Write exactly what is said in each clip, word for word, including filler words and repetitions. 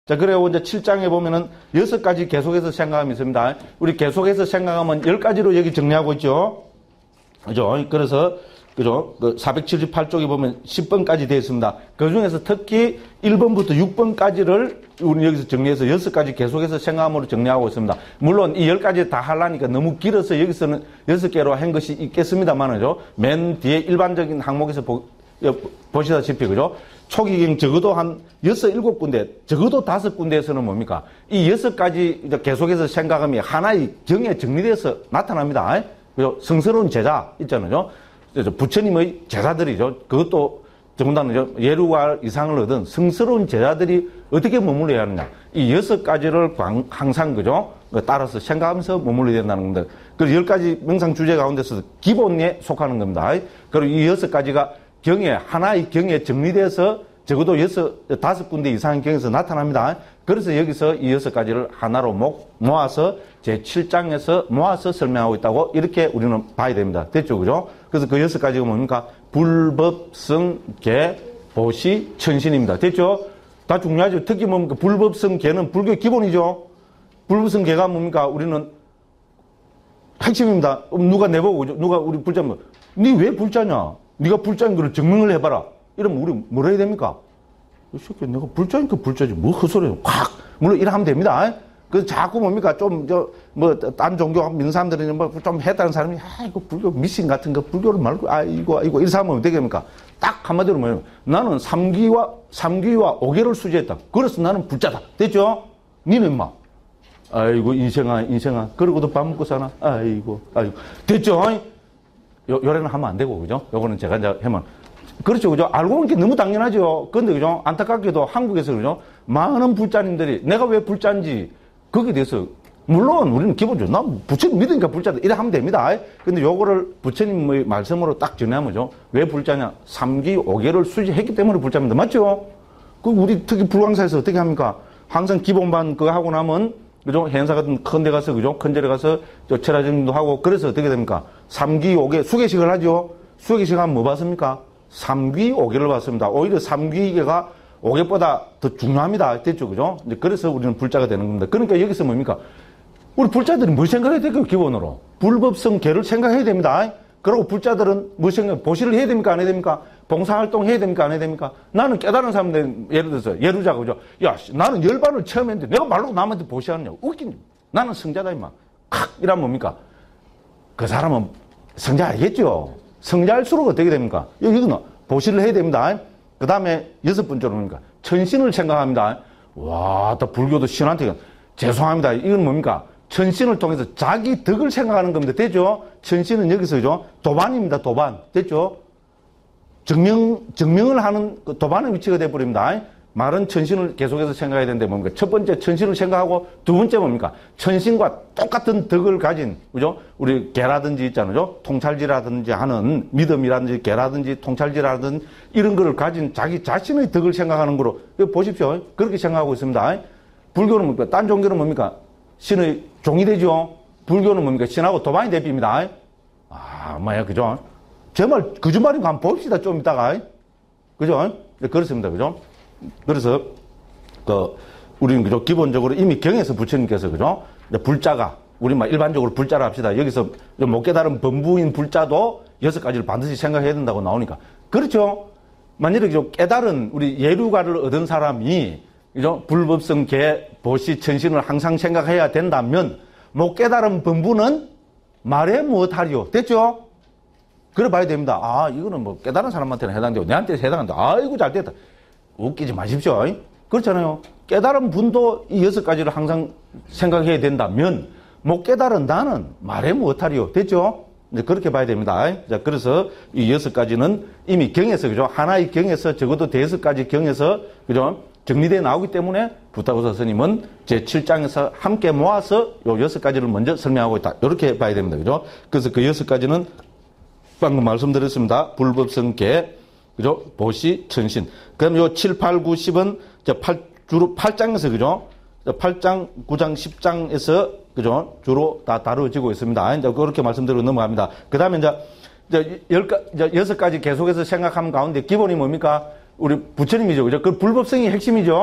자, 그리고 이제 칠 장에 보면은 여섯 가지 계속해서 생각함이 있습니다. 우리 계속해서 생각하면 열 가지로 여기 정리하고 있죠. 그죠? 그래서, 그죠? 그 사백칠십팔 쪽에 보면 십 번까지 되어 있습니다. 그 중에서 특히 일 번부터 육 번까지를 우리 여기서 정리해서 여섯 가지 계속해서 생각함으로 정리하고 있습니다. 물론 이 열 가지 다 하려니까 너무 길어서 여기서는 여섯 개로 한 것이 있겠습니다만은요. 맨 뒤에 일반적인 항목에서 보, 보시다시피, 그죠? 초기경 적어도 한 여섯, 일곱 군데, 적어도 다섯 군데에서는 뭡니까? 이 여섯 가지 계속해서 생각함이 하나의 경에 정리돼서 나타납니다. 그죠? 성스러운 제자 있잖아요. 부처님의 제자들이죠. 그것도 더군다나 예루가 이상을 얻은 성스러운 제자들이 어떻게 머물러야 하느냐. 이 여섯 가지를 항상, 그죠? 따라서 생각하면서 머물러야 된다는 겁니다. 그리고 열 가지 명상 주제 가운데서 기본에 속하는 겁니다. 그리고 이 여섯 가지가 경에, 하나의 경에 정리돼서 적어도 여섯, 다섯 군데 이상의 경에서 나타납니다. 그래서 여기서 이 여섯 가지를 하나로 모아서 제칠 장에서 모아서 설명하고 있다고 이렇게 우리는 봐야 됩니다. 됐죠? 그죠? 그래서 그 여섯 가지가 뭡니까? 불법성, 계, 보시, 천신입니다. 됐죠? 다 중요하죠? 특히 뭡니까? 불법성, 계는 불교의 기본이죠? 불법성, 계가 뭡니까? 우리는 핵심입니다. 누가 내보고, 누가 우리 불자면, 니 왜 불자냐? 네가 불자인 걸 증명을 해봐라. 이러면 우리 뭐라 해야 됩니까? 이 새끼 내가 불자니까 불자지. 뭐 헛소리야. 확! 물론 이래 하면 됩니다. 그래서 자꾸 뭡니까? 좀, 저, 뭐, 딴 종교 믿는 사람들은 뭐 좀 했다는 사람이, 아, 이거 불교 미신 같은 거, 불교를 말고, 아, 이거, 이거, 이래서 하면 어떻게 됩니까? 딱 한마디로 뭐냐면, 나는 삼기와, 삼기와 오계를 수지했다. 그래서 나는 불자다. 됐죠? 니는 임마. 아이고, 인생아, 인생아. 그러고도 밥 먹고 사나? 아이고, 아이고. 됐죠? 요, 요래는 하면 안 되고, 그죠? 요거는 제가 이제 하면. 그렇죠, 그죠? 알고 보는 게 너무 당연하죠. 근데, 그죠? 안타깝게도 한국에서, 그죠? 많은 불자님들이 내가 왜 불자인지 거기에 대해서, 물론 우리는 기본적으로, 나 부처님 믿으니까 불자다. 이래 하면 됩니다. 근데 요거를 부처님의 말씀으로 딱 전하면죠. 왜 불자냐? 삼기 오계를 수지했기 때문에 불자입니다. 맞죠? 그 우리 특히 불광사에서 어떻게 합니까? 항상 기본반 그거 하고 나면, 그죠? 행사 같은 큰 데 가서, 그죠? 큰 데를 가서, 저, 철화정도 하고, 그래서 어떻게 됩니까? 삼기 오계, 수계식을 하죠? 수계식 하면 뭐 봤습니까? 삼기 오계를 봤습니다. 오히려 삼기계가 오계보다 더 중요합니다. 됐죠? 그죠? 이제 그래서 우리는 불자가 되는 겁니다. 그러니까 여기서 뭡니까? 우리 불자들이 뭘 생각해야 될까요? 기본으로. 불법성 계를 생각해야 됩니다. 그리고 불자들은 뭘 생각, 보시를 해야 됩니까? 안 해야 됩니까? 봉사활동 해야 됩니까? 안 해야 됩니까? 나는 깨달은 사람들, 예를 들어서, 예루자가, 그죠? 야, 나는 열반을 처음 했는데 내가 말로 남한테 보시하느냐고. 웃긴, 나는 성자다, 임마. 칵! 이러면 뭡니까? 그 사람은 성자 알겠죠? 성자일수록 어떻게 됩니까? 여기는 보시를 해야 됩니다. 그 다음에 여섯 번째로 뭡니까? 천신을 생각합니다. 와, 또 불교도 신한테 죄송합니다. 이건 뭡니까? 천신을 통해서 자기 덕을 생각하는 겁니다. 됐죠? 천신은 여기서, 그죠? 도반입니다. 도반. 됐죠? 증명, 증명을 하는 그 도반의 위치가 돼버립니다. 말은 천신을 계속해서 생각해야 되는데 뭡니까? 첫 번째 천신을 생각하고 두 번째 뭡니까? 천신과 똑같은 덕을 가진, 그죠? 우리 개라든지 있잖아요. 통찰지라든지 하는 믿음이라든지 개라든지 통찰지라든지 이런 거를 가진 자기 자신의 덕을 생각하는 거로 보십시오. 그렇게 생각하고 있습니다. 불교는 뭡니까? 딴 종교는 뭡니까? 신의 종이 되죠. 불교는 뭡니까? 신하고 도반이 대비입니다. 아, 뭐야, 그죠? 정말 거짓말인 거 한번 봅시다. 좀 이따가. 그죠? 그렇습니다. 그죠? 그래서, 그, 우리는 그죠? 기본적으로 이미 경에서 부처님께서, 그죠? 불자가, 우리 막 일반적으로 불자라 합시다. 여기서 못 깨달은 범부인 불자도 여섯 가지를 반드시 생각해야 된다고 나오니까. 그렇죠? 만약에 그죠? 깨달은 우리 예루가를 얻은 사람이, 그죠? 불법성 계, 보시, 천신을 항상 생각해야 된다면, 못 깨달은 범부는 말해 무엇하리요? 됐죠? 그래 봐야 됩니다. 아, 이거는 뭐 깨달은 사람한테는 해당되고, 내한테 해당한다. 아이고, 잘 됐다. 웃기지 마십시오. 그렇잖아요. 깨달은 분도 이 여섯 가지를 항상 생각해야 된다면, 못 깨달은 나는 말해 무엇하리요? 됐죠? 이제 그렇게 봐야 됩니다. 자, 그래서 이 여섯 가지는 이미 경에서, 그죠? 하나의 경에서 적어도 대여섯 가지 경에서, 그죠? 정리되어 나오기 때문에 부타고사 스님은 제칠 장에서 함께 모아서 요 여섯 가지를 먼저 설명하고 있다. 이렇게 봐야 됩니다. 그죠? 그래서 그 여섯 가지는 방금 말씀드렸습니다. 불법성 계, 그죠? 보시, 천신. 그럼 요 칠, 팔, 구, 십은 팔, 주로 팔 장에서, 그죠? 팔 장, 구 장, 십 장에서, 그죠? 주로 다 다루어지고 있습니다. 이제 그렇게 말씀드리고 넘어갑니다. 그 다음에 이제, 이제 열, 이제 여섯 가지 계속해서 생각하는 가운데 기본이 뭡니까? 우리 부처님이죠. 그죠? 그 불법성이 핵심이죠.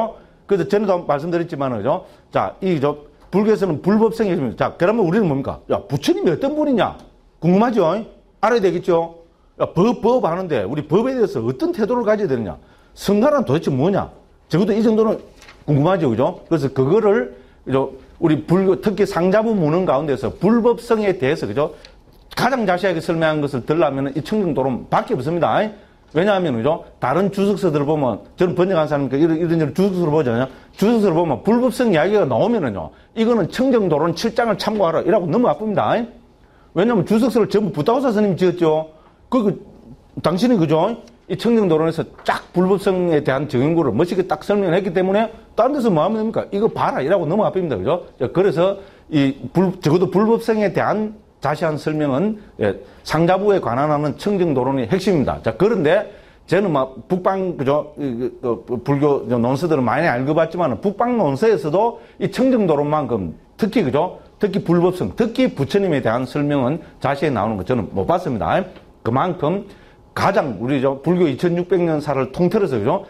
그래서 전에도 말씀드렸지만, 그죠? 자, 이, 저, 불교에서는 불법성이 있습니다. 자, 그러면 우리는 뭡니까? 야, 부처님이 어떤 분이냐? 궁금하죠? 알아야 되겠죠? 야, 법, 법 하는데, 우리 법에 대해서 어떤 태도를 가져야 되느냐? 성가란 도대체 뭐냐? 적어도 이 정도는 궁금하죠, 그죠? 그래서 그거를, 그죠? 우리 불교, 특히 상자부 문헌 가운데서 불법성에 대해서, 그죠? 가장 자세하게 설명한 것을 들으려면 이 청정도론 밖에 없습니다. 왜냐하면, 그죠? 다른 주석서들을 보면, 저는 번역한 사람이니까 이런, 이런, 이런 주석서를 보잖아요. 주석서를 보면 불법성 이야기가 나오면은요, 이거는 청정도론 칠 장을 참고하라. 이라고 너무 아픕니다. 왜냐하면 주석서를 전부 부타오사 스님이 지었죠. 그, 그, 당신이, 그죠? 이 청정도론에서 쫙 불법성에 대한 정연구를 멋있게 딱 설명을 했기 때문에, 다른 데서 뭐 하면 됩니까? 이거 봐라. 이라고 너무 아픕니다. 그죠? 그래서, 이, 불, 적어도 불법성에 대한 자세한 설명은 예, 상자부에 관한하는 청정도론의 핵심입니다. 자, 그런데 저는 막 북방 그죠 그, 그, 그, 불교 논서들은 많이 읽어봤지만 북방 논서에서도 이 청정도론만큼 특히 그죠 특히 불법성, 특히 부처님에 대한 설명은 자세히 나오는 거 저는 못 봤습니다. 그만큼 가장 우리 저 불교 이천육백 년사를 통틀어서 그죠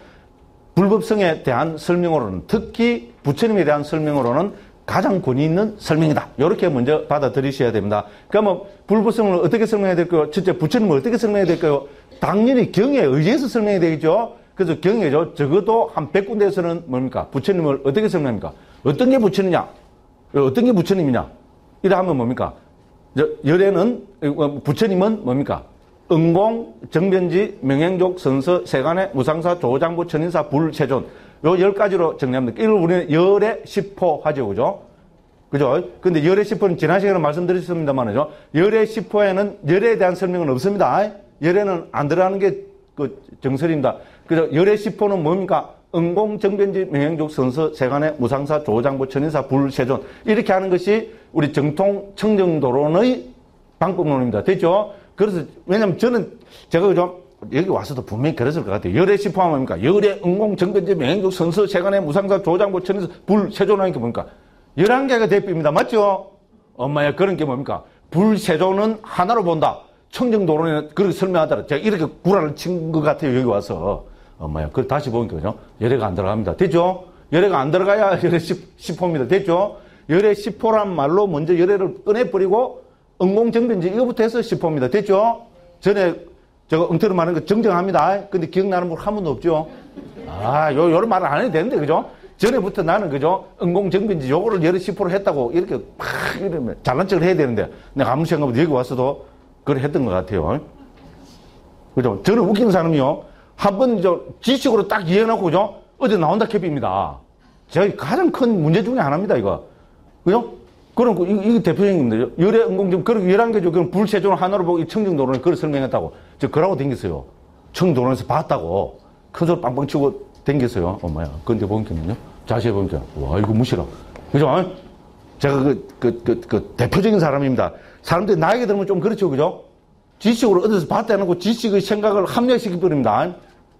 불법성에 대한 설명으로는 특히 부처님에 대한 설명으로는 가장 권위 있는 설명이다. 이렇게 먼저 받아들이셔야 됩니다. 그러면 불법성을 어떻게 설명해야 될까요? 첫째, 부처님을 어떻게 설명해야 될까요? 당연히 경에 의지해서 설명해야 되겠죠. 그래서 경에죠. 적어도 한 백 군데에서는 뭡니까? 부처님을 어떻게 설명합니까? 어떤 게 부처님이냐? 어떤 게 부처님이냐? 이래 하면 뭡니까? 열애는, 부처님은 뭡니까? 응공, 정변지, 명행족, 선서, 세간의, 무상사, 조장부, 천인사, 불, 세존. 요 열 가지로 정리합니다. 이걸 우리는 열의 십호 하죠. 그죠? 그죠? 근데 열의 십호는 지난 시간에 말씀드렸습니다만요. 열의 십호에는 열에 대한 설명은 없습니다. 열에는 안 들어가는 게 그 정설입니다. 그죠? 열의 십호는 뭡니까? 응공, 정변지, 명행족, 선서, 세간의, 무상사, 조장부, 천인사, 불, 세존. 이렇게 하는 것이 우리 정통 청정도론의 방법론입니다. 됐죠? 그래서, 왜냐면 저는 제가 그죠? 여기 와서도 분명히 그랬을 것 같아요. 열의 십호 하면 뭡니까? 열의 응공, 정변지, 명행족, 선서, 세간의, 무상사, 조장부, 천인사, 불, 세존하는 게 뭡니까? 열한 개가 대표입니다. 맞죠? 엄마야, 그런 게 뭡니까? 불, 세존은 하나로 본다. 청정도론에는 그렇게 설명하더라. 제가 이렇게 구라를 친 것 같아요. 여기 와서. 엄마야, 그걸 다시 보니까, 그죠? 열애가 안 들어갑니다. 됐죠? 열애가 안 들어가야 열의 십호입니다. 됐죠? 열의 십호란 말로 먼저 열애를 꺼내버리고, 응공, 정변지, 이거부터 해서 십호입니다. 됐죠? 전에, 제가 엉터리 말하는 거 정정합니다. 근데 기억나는 분 한 분도 없죠? 아, 요, 요런 말을 안 해도 되는데, 그죠? 전에부터 나는, 그죠? 응공정변지 요거를 열의 십호로 했다고 이렇게 막 이러면 잘난 척을 해야 되는데, 내가 아무 생각 없이 여기 와서도 그걸 했던 것 같아요. 그죠? 저는 웃기는 사람이요. 한 번, 저, 지식으로 딱 이해해놓고, 그죠? 어디 나온다 캡입니다. 제가 가장 큰 문제 중에 하나입니다, 이거. 그죠? 그럼, 이게, 이게 대표적인 겁니다. 열의 응공정, 그리고 열한 개죠. 그럼 불세존을 하나로 보고 이 청정도론을 그걸 설명했다고. 저, 그러고 댕겼어요. 청정도론에서 봤다고. 큰 소리 빵빵 치고 댕겼어요. 엄마야. 그런데 보니까는요. 자세히 보니까, 와, 이거 무시라. 그죠? 제가 그, 그, 그, 그, 대표적인 사람입니다. 사람들이 나에게 들으면 좀 그렇죠. 그죠? 지식으로 어디서 봤다 해놓고 지식의 생각을 합리화시켜버립니다.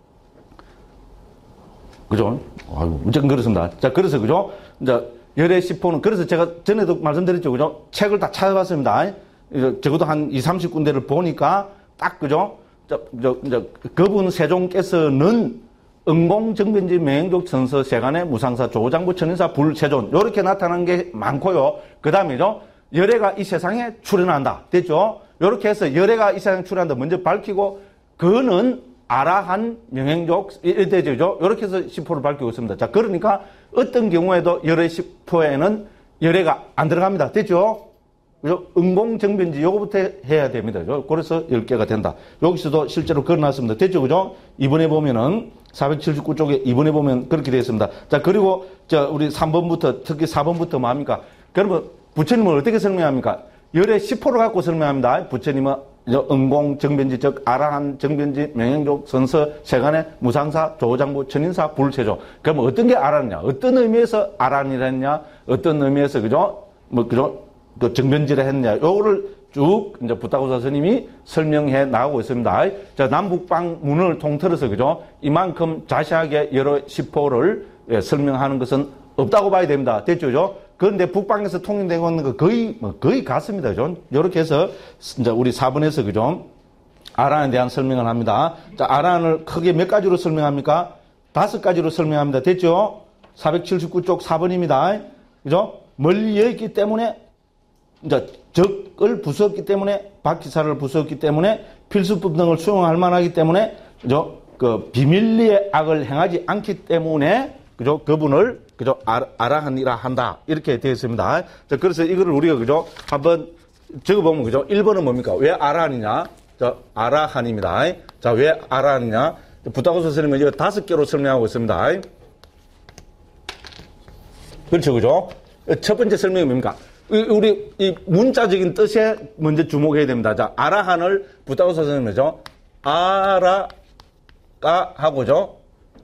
그죠? 아이고, 무조건 그렇습니다. 자, 그래서, 그죠? 이제, 열의 십호는, 그래서 제가 전에도 말씀드렸죠. 그죠? 책을 다 찾아봤습니다. 적어도 한 이삼십 군데를 보니까, 딱, 그죠? 저, 저, 저, 그분 세종께서는 응공, 정변지, 명행족, 선서, 세간의, 무상사, 조장부, 천인사, 불, 세존. 요렇게 나타난 게 많고요. 그 다음에죠. 열애가 이 세상에 출현한다. 됐죠? 요렇게 해서 열애가 이 세상에 출현한다. 먼저 밝히고, 그는 아라한, 명행족, 이래되죠. 요렇게 해서 십호를 밝히고 있습니다. 자, 그러니까 어떤 경우에도 열의 십호에는 열애가 안 들어갑니다. 됐죠? 그죠? 응공, 정변지, 요거부터 해야 됩니다. 그래서 열 개가 된다. 여기서도 실제로 걸어놨습니다. 됐죠? 그죠? 이번에 보면은, 사백칠십구 쪽에 이번에 보면 그렇게 되어 있습니다. 자, 그리고, 저, 우리 삼 번부터, 특히 사 번부터 뭡니까? 그러면 부처님을 어떻게 설명합니까? 열의 십호를 갖고 설명합니다. 부처님은 응공, 정변지, 즉, 아라한, 정변지, 명행족, 선서, 세간의, 무상사, 조장부, 천인사, 불세조. 그러면 어떤 게 아라느냐? 어떤 의미에서 아란이랬냐? 어떤 의미에서, 그죠? 뭐, 그죠? 그 정변지를 했느냐? 요거를 쭉, 이제 부타고사 스님이 설명해 나가고 있습니다. 자, 남북방 문을 통틀어서, 그죠? 이만큼 자세하게 여러 십호를 예, 설명하는 것은 없다고 봐야 됩니다. 됐죠? 그죠? 그런데 북방에서 통일되고 있는 거 거의, 뭐, 거의 같습니다. 그죠? 요렇게 해서, 이제 우리 사 번에서, 그죠? 아란에 대한 설명을 합니다. 자, 아란을 크게 몇 가지로 설명합니까? 다섯 가지로 설명합니다. 됐죠? 사백칠십구 쪽 사 번입니다. 그죠? 멀리 여 있기 때문에, 이제 적을 부수었기 때문에, 바퀴살을 부수었기 때문에, 필수법 등을 수용할 만하기 때문에, 그죠? 그, 비밀리에 악을 행하지 않기 때문에, 그죠? 그분을, 그죠? 아, 아라한이라 한다. 이렇게 되어 있습니다. 자, 그래서 이거를 우리가, 그죠? 한번 적어보면, 그죠? 일 번은 뭡니까? 왜 아라한이냐? 자, 아라한입니다. 자, 왜 아라한이냐? 부타고스 선생님은 이거 다섯 개로 설명하고 있습니다. 그렇죠, 그죠? 첫 번째 설명이 뭡니까? 우리 이 문자적인 뜻에 먼저 주목해야 됩니다. 자, 아라한을 부타고스 선생님이죠. 아라까 하고죠.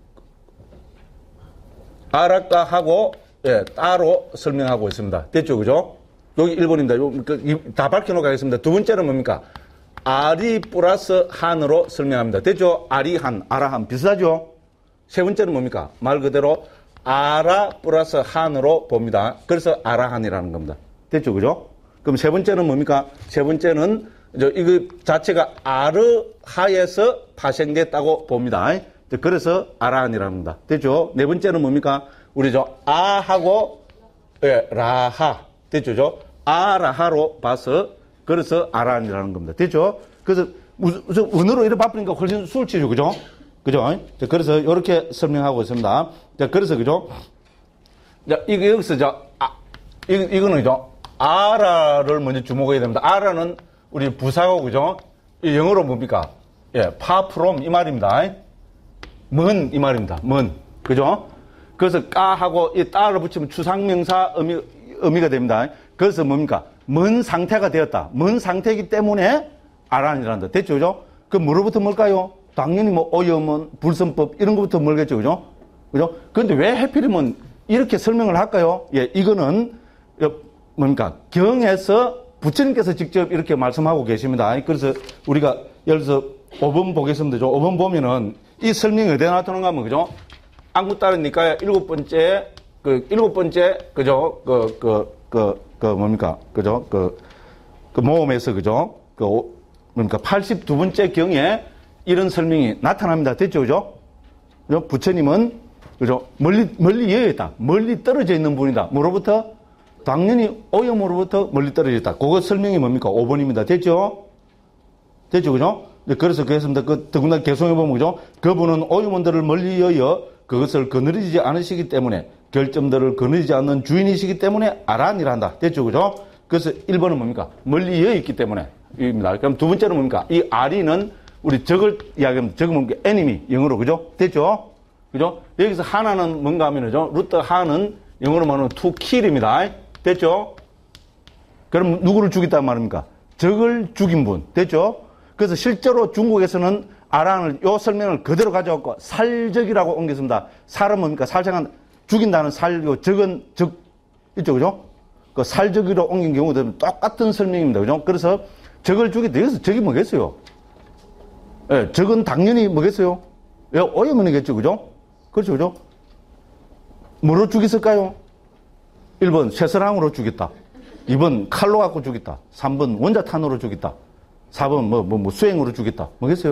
아라까 하고 예, 따로 설명하고 있습니다. 됐죠, 그죠? 여기 일 번입니다. 다 밝혀놓고 가겠습니다. 두 번째는 뭡니까? 아리 플러스 한으로 설명합니다. 됐죠? 아리한, 아라한 비슷하죠? 세 번째는 뭡니까? 말 그대로 아라 플러스 한으로 봅니다. 그래서 아라한이라는 겁니다. 됐죠? 그죠? 그럼 세 번째는 뭡니까? 세 번째는 이거 자체가 아르하에서 파생됐다고 봅니다. 그래서 아라한이라는 겁니다. 됐죠? 네 번째는 뭡니까? 우리 저 아하고 예, 라하. 됐죠? 저 아라하로 봐서 그래서 아라한이라는 겁니다. 됐죠? 그래서 우선 은어로 이렇게 바쁘니까 훨씬 수월치죠. 그죠? 그죠? 그래서 이렇게 설명하고 있습니다. 자, 그래서 그죠? 자, 이거 여기서 저 아, 이거, 이거는 죠 아라를 먼저 주목해야 됩니다. 아라는 우리 부사고 그죠? 이 영어로 뭡니까? 예, far from 이 말입니다. 먼 이 말입니다. 먼. 그죠? 그래서 까하고 이 따를 붙이면 추상명사 의미, 의미가 됩니다. 그래서 뭡니까? 먼 상태가 되었다. 먼 상태이기 때문에 아란이란다. 됐죠? 그죠? 그 뭐로부터 뭘까요? 당연히 뭐 오염은 불선법 이런 것부터 멀겠죠. 그죠? 그죠? 그런데 왜 해필이면 이렇게 설명을 할까요? 예, 이거는 뭡니까? 경에서 부처님께서 직접 이렇게 말씀하고 계십니다. 그래서 우리가 예를 들어서 오 번 보겠습니다. 오 번 보면은 이 설명이 어디에 나타나는가 하면 그죠? 안구 따르니까 일곱 번째 그 일곱 번째 그죠? 그 그 그 그 뭡니까? 그죠? 그 그 모험에서 그죠? 그 뭡니까? 팔십이 번째 경에 이런 설명이 나타납니다. 됐죠? 그죠? 그죠? 부처님은 그죠? 멀리 멀리 여에 있다. 멀리 떨어져 있는 분이다. 뭐로부터? 당연히 오염으로부터 멀리 떨어져 있다. 그거 설명이 뭡니까? 오 번입니다. 됐죠? 됐죠? 그죠? 그래서 그랬습니다. 그, 더군다나 개송해보면, 그죠? 그분은 오염원들을 멀리 여여 그것을 거느리지 않으시기 때문에 결점들을 거느리지 않는 주인이시기 때문에 아란이라 한다. 됐죠? 그죠? 그래서 일 번은 뭡니까? 멀리 여여 있기 때문에. 입니다. 그럼 두 번째는 뭡니까? 이 아리는 우리 적을 이야기합니다. 적은 뭡니까? enemy. 영어로. 그죠? 됐죠? 그죠? 여기서 하나는 뭔가 하면은죠? 루트 하는 영어로 말하면 to kill입니다. 됐죠? 그럼 누구를 죽였단 말입니까? 적을 죽인 분. 됐죠? 그래서 실제로 중국에서는 아란을, 요 설명을 그대로 가져왔고, 살적이라고 옮겼습니다. 살은 뭡니까? 살생한, 죽인다는 살이고, 적은 적, 있죠, 그죠? 그 살적으로 옮긴 경우들은 똑같은 설명입니다, 그죠? 그래서 적을 죽이다. 여기서 적이 뭐겠어요? 예, 적은 당연히 뭐겠어요? 예, 오염이겠죠, 그죠? 그렇죠, 그죠? 뭐로 죽였을까요? 일 번, 쇠사랑으로 죽였다. 이 번, 칼로 갖고 죽였다. 삼 번, 원자탄으로 죽였다. 사 번, 뭐, 뭐, 뭐, 수행으로 죽였다. 뭐겠어요?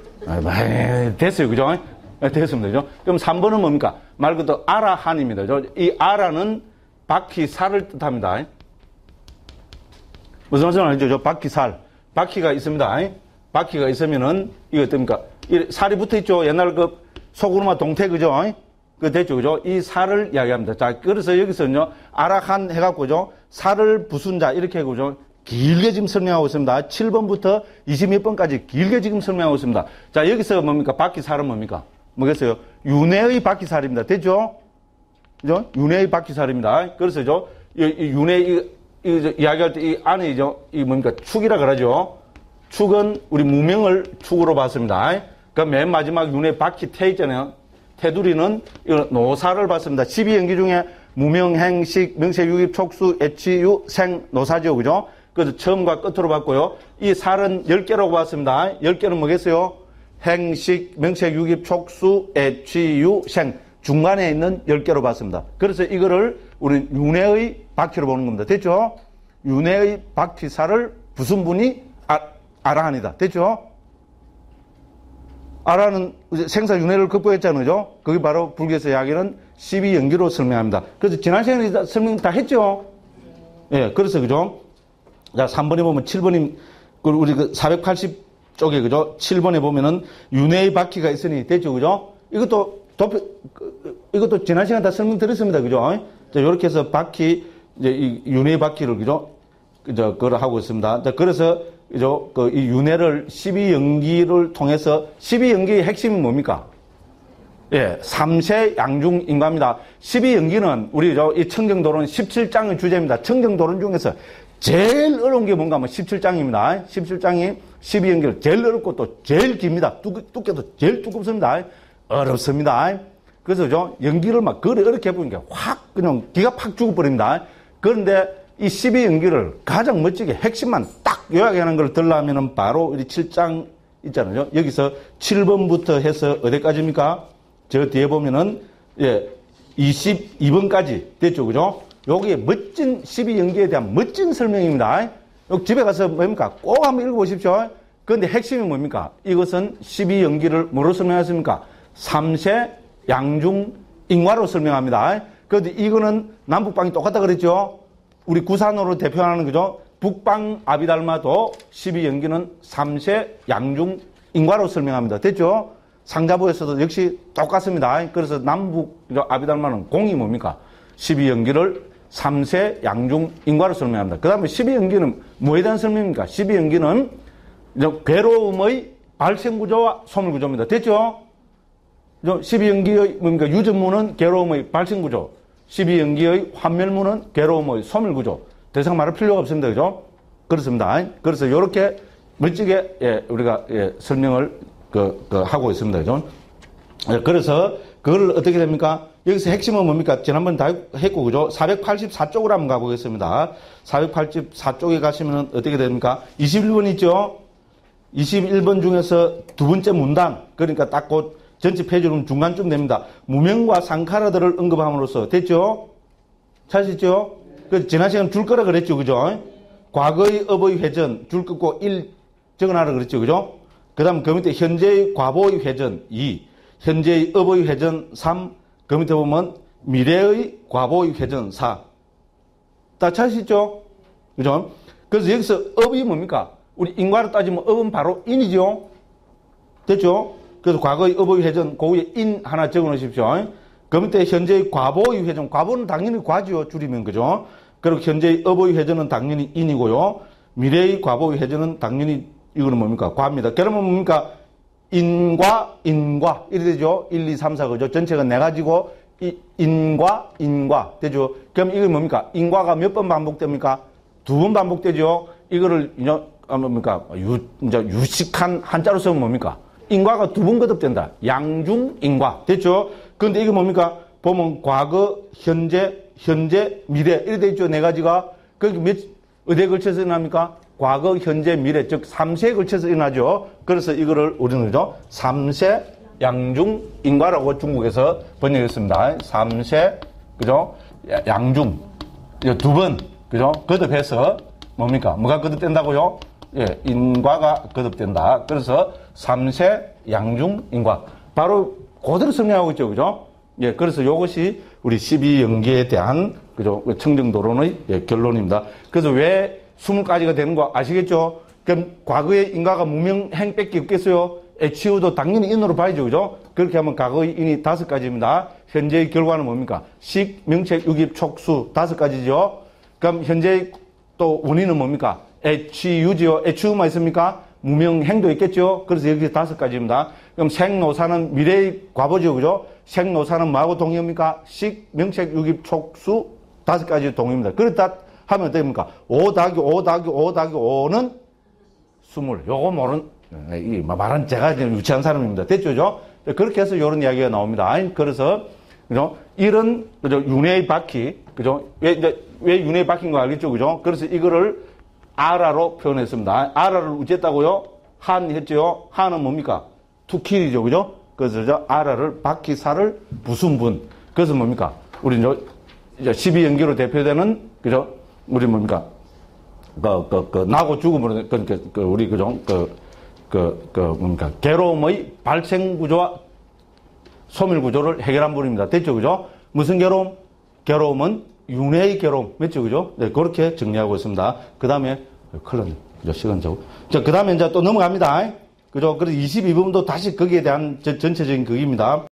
아, 됐어요. 그죠? 됐습니다. 그죠? 그럼 삼 번은 뭡니까? 말 그대로 아라한입니다. 그죠? 이 아라는 바퀴살을 뜻합니다. 무슨 말씀을 하죠? 저 바퀴살. 바퀴가 있습니다. 바퀴가 있으면은, 이거 어떻습니까? 이 살이 붙어 있죠? 옛날 그 소구르마 동태, 그죠? 그 됐죠? 그죠? 이 살을 이야기합니다. 자, 그래서 여기서는요, 아라한 해갖고죠, 살을 부순 자, 이렇게 해고죠. 길게 지금 설명하고 있습니다. 칠 번부터 이십몇 번까지 길게 지금 설명하고 있습니다. 자, 여기서 뭡니까? 바퀴살은 뭡니까? 뭐겠어요? 윤회의 바퀴살입니다. 됐죠? 그죠? 윤회의 바퀴살입니다. 그래서, 죠, 이, 이 윤회, 이, 이, 이야기할 때 이 안에, 죠, 이 뭡니까? 축이라 그러죠? 축은 우리 무명을 축으로 봤습니다. 그 맨 마지막 윤회 바퀴 태 있잖아요. 테두리는 노사를 봤습니다. 십이 연기 중에 무명, 행식, 명세, 유입, 촉수, 애취, 유, 생, 노사죠. 그죠? 그래서 처음과 끝으로 봤고요. 이 살은 열 개라고 봤습니다. 열 개는 뭐겠어요? 행식, 명세, 유입, 촉수, 애취, 유, 생. 중간에 있는 열 개로 봤습니다. 그래서 이거를 우리 윤회의 바퀴로 보는 겁니다. 됐죠? 윤회의 바퀴살을 부순 분이 아, 아라한이다. 됐죠? 아라는 생사 윤회를 극복했잖아요. 그죠? 그게 바로 불교에서 이야기하는 십이연기로 설명합니다. 그래서 지난 시간에 설명 다 했죠? 예, 그래서 그죠? 자, 삼 번에 보면 칠 번이, 우리 그 사백팔십 쪽에 그죠? 칠 번에 보면은 윤회의 바퀴가 있으니 됐죠? 그죠? 이것도 도표, 이것도 지난 시간 다 설명드렸습니다. 그죠? 자, 요렇게 해서 바퀴, 이제 이 윤회의 바퀴를 그죠? 그저, 그걸 하고 있습니다. 자, 그래서 그죠? 그, 이 윤회를 십이연기를 통해서, 십이연기의 핵심이 뭡니까? 예, 삼세 양중 인과입니다. 십이연기는, 우리, 저, 이 청정도론 십칠 장의 주제입니다. 청정도론 중에서 제일 어려운 게 뭔가 하면 십칠 장입니다. 십칠 장이 십이연기를 제일 어렵고 또 제일 깁니다. 두, 두께도 제일 두껍습니다. 어렵습니다. 그래서 저, 연기를 막, 그래, 어렵게 해보니까 확, 그냥 기가 팍 죽어버립니다. 그런데 이 십이연기를 가장 멋지게 핵심만 딱 요약하는 걸 들라면은 바로 이 칠 장 있잖아요. 여기서 칠 번부터 해서 어디까지입니까? 저 뒤에 보면은, 예, 이십이 번까지 됐죠. 그죠? 여기에 멋진 십이연기에 대한 멋진 설명입니다. 여기 집에 가서 뭡니까? 꼭 한번 읽어보십시오. 그런데 핵심이 뭡니까? 이것은 십이연기를 뭐로 설명했습니까? 삼세 양중 인과로 설명합니다. 그런데 이거는 남북방이 똑같다 그랬죠? 우리 구산으로 대표하는 그죠? 북방 아비달마도 십이연기는 삼세 양중 인과로 설명합니다. 됐죠? 상자부에서도 역시 똑같습니다. 그래서 남북 아비달마는 공이 뭡니까? 십이연기를 삼세 양중 인과로 설명합니다. 그 다음에 십이연기는 뭐에 대한 설명입니까? 십이연기는 괴로움의 발생구조와 소멸구조입니다. 됐죠? 십이연기의 뭡니까? 유전무는 괴로움의 발생구조. 십이연기의 환멸무는 괴로움의 소멸구조. 더 이상 말할 필요가 없습니다. 그죠? 그렇습니다. 그래서 이렇게 멋지게, 예, 우리가, 예, 설명을, 그, 그, 하고 있습니다. 그죠? 그래서, 그걸 어떻게 됩니까? 여기서 핵심은 뭡니까? 지난번 다 했고, 그죠? 사백팔십사 쪽으로 한번 가보겠습니다. 사백팔십사 쪽에 가시면 어떻게 됩니까? 이십일 번 있죠? 이십일 번 중에서 두 번째 문단. 그러니까 딱 곧 전체 페이지는 중간쯤 됩니다. 무명과 상카라들을 언급함으로써 됐죠? 찾으셨죠? 그 지난 시간 줄 거라 그랬죠, 그죠? 과거의 업의 회전 줄 긋고 일 적어놔라 그랬죠, 그죠? 그다음 그 밑에 현재의 과보의 회전 이, 현재의 업의 회전 삼, 그 밑에 보면 미래의 과보의 회전 사. 다 찾으셨죠? 그죠? 그래서 여기서 업이 뭡니까? 우리 인과로 따지면 업은 바로 인이죠. 됐죠? 그래서 과거의 업의 회전, 그 위에 인 하나 적어 놓으십시오. 그 밑에 현재의 과보의 회전, 과보는 당연히 과지요, 줄이면, 그죠? 그리고 현재의 업의 회전은 당연히 인이고요. 미래의 과보의 회전은 당연히, 이거는 뭡니까? 과입니다. 그러면 뭡니까? 인과, 인과. 이래 되죠? 일, 이, 삼, 사, 그죠? 전체가 네 가지고, 이, 인과, 인과. 되죠? 그럼 이게 뭡니까? 인과가 몇 번 반복됩니까? 두 번 반복되죠? 이거를, 이제, 뭡니까? 유, 이제 유식한 한자로 쓰면 뭡니까? 인과가 두 번 거듭된다. 양중 인과. 됐죠? 그런데 이게 뭡니까? 보면 과거, 현재, 현재, 미래. 이렇게 돼 있죠? 네 가지가. 그게 몇, 어디에 걸쳐서 일어납니까? 과거, 현재, 미래. 즉, 삼세에 걸쳐서 일어나죠? 그래서 이거를 우리는 그죠? 삼세 양중 인과라고 중국에서 번역했습니다. 삼세, 그죠? 양중. 두 번, 그죠? 거듭해서 뭡니까? 뭐가 거듭된다고요? 예, 인과가 거듭된다. 그래서 삼세 양중 인과. 바로 그대로 설명하고 있죠. 그죠? 예, 그래서 이것이 우리 십이연기에 대한, 그죠? 청정도론의, 예, 결론입니다. 그래서 왜 스무 가지가 되는 거 아시겠죠? 그럼 과거의 인과가 무명행밖에 없겠어요? 에치우도 당연히 인으로 봐야죠. 그죠? 그렇게 하면 과거의 인이 다섯 가지입니다. 현재의 결과는 뭡니까? 식, 명책, 유깁, 촉수 다섯 가지죠. 그럼 현재의 또 원인은 뭡니까? 에치유지요. 에치유만 있습니까? 무명행도 있겠죠? 그래서 여기 다섯 가지입니다. 그럼 생노사는 미래의 과보죠. 그죠? 생노사는 뭐하고 동의합니까? 식, 명책, 유깁, 촉수 다섯 가지 동의입니다. 그렇다 하면 어떻습니까? 오 더하기 오 더하기 오 더하기 오는 스물. 요거 모르는, 이 말한 제가 유치한 사람입니다. 됐죠? 그죠? 그렇게 해서 이런 이야기가 나옵니다. 그래서, 그죠? 이런, 그죠? 윤회의 바퀴, 그죠? 왜, 이제, 왜 윤회의 바퀴인 거 알겠죠? 그죠? 그래서 이거를 아라로 표현했습니다. 아라를 어쨌다고요? 한 했죠? 한은 뭡니까? 투킬이죠. 그죠? 그래서 저 아라를, 바퀴사를 부순분. 그래서 뭡니까? 우리 이제 십이연기로 대표되는, 그죠? 우리 뭡니까? 그, 그, 그, 나고 죽음으로, 그러니까, 그, 우리, 그죠? 그, 그, 그, 뭡니까. 괴로움의 발생 구조와 소멸 구조를 해결한 분입니다. 됐죠? 그죠? 무슨 괴로움? 괴로움은 윤회의 괴로움. 맞죠? 그죠? 네, 그렇게 정리하고 있습니다. 그 다음에, 큰일 났네. 그죠? 시간 자고. 자, 그 다음에 이제 또 넘어갑니다. 그죠? 그래서 이십이 번도 다시 거기에 대한 전체적인 그입니다.